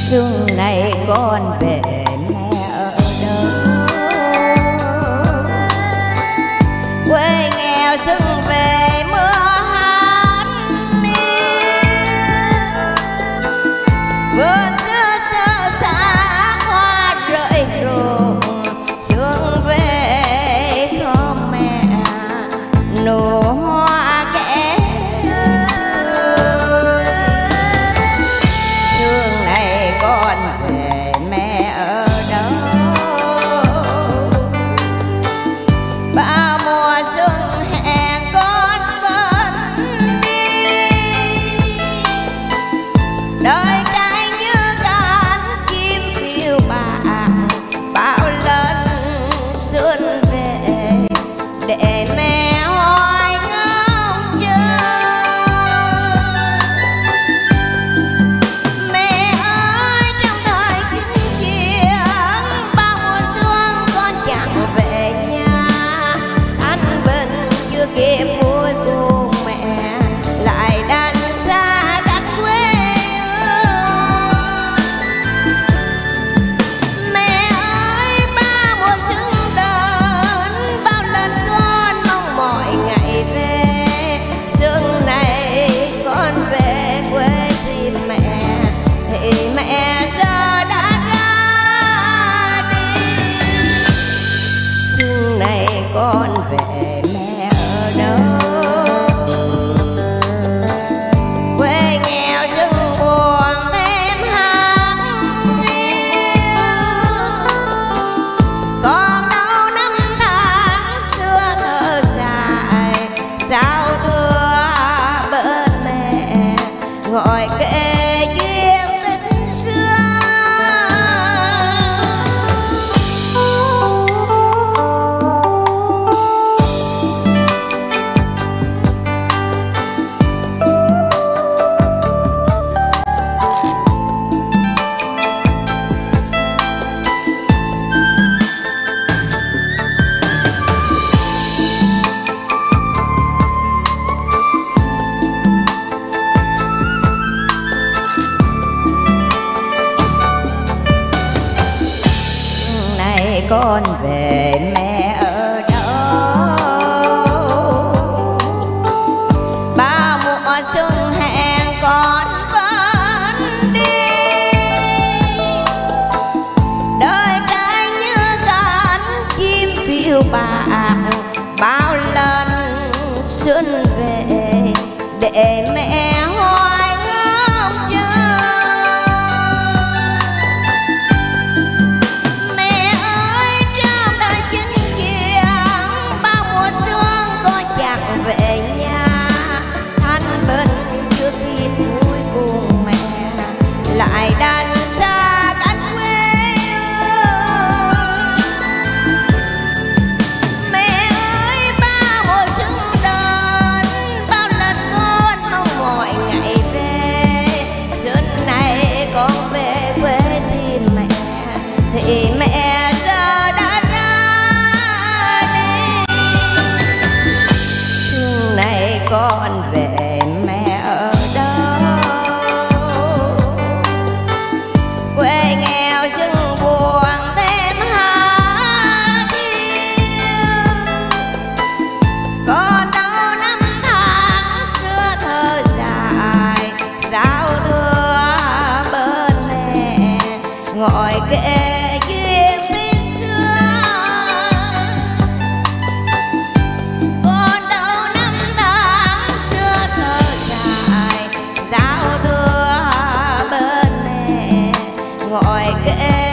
Xuân này con về mẹ ở đâu? Quê nghèo xuân về mưa hát vừa xưa sơ xa hoa rơi rụng. Xuân về có mẹ nụ hoa kẽ. Xuân này con về mẹ ở đâu? Bao mùa xuân hẹn con vẫn đi, đời trai như cánh chim phiêu bạc. Bao lần xuân về để mẹ hoài ngóng chờ. Mẹ ơi trong thời chinh chiến, bao mùa xuân con chẳng về nhà. Thanh bình chưa kịp vui cùng mẹ, lại đành xa cách quê hương. Mẹ ơi ba mùa xuân đến, bao lần con mong mỏi ngày về. Xuân này con về quê tìm mẹ, thì mẹ giờ đã ra đi. Xuân này con về mẹ ở đâu? Quê nghèo xuân buồn thêm hát riêng. Còn đâu năm tháng xưa thơ dài, sao thưa bên mẹ ngồi kể duyên tích xưa. Này con về mẹ ở đâu? Bao mùa xuân hẹn con vẫn đi, đời trai như cánh chim phiêu bạc. Bao lần xuân về để mẹ hoài ngóng chờ. Mẹ ơi trong đời chinh chiến, bao mùa xuân con chẳng về nhà. Thanh bình chưa kịp vui cùng mẹ, lại đành xa cách quê hương. Mẹ ơi ba mùa xuân đến, bao lần con mong mỏi ngày về. Xuân này con về quê tìm mẹ, thì mẹ giờ đã ra đi. Xuân này con về mẹ ở đâu? Quê nghèo xuân buồn thêm hát riêng. Còn đâu năm tháng xưa thơ dài, sao đưa bên mẹ ngồi kể duyên tích xưa. Còn đâu năm tháng xưa thơ dài, sao đưa bên mẹ ngồi kể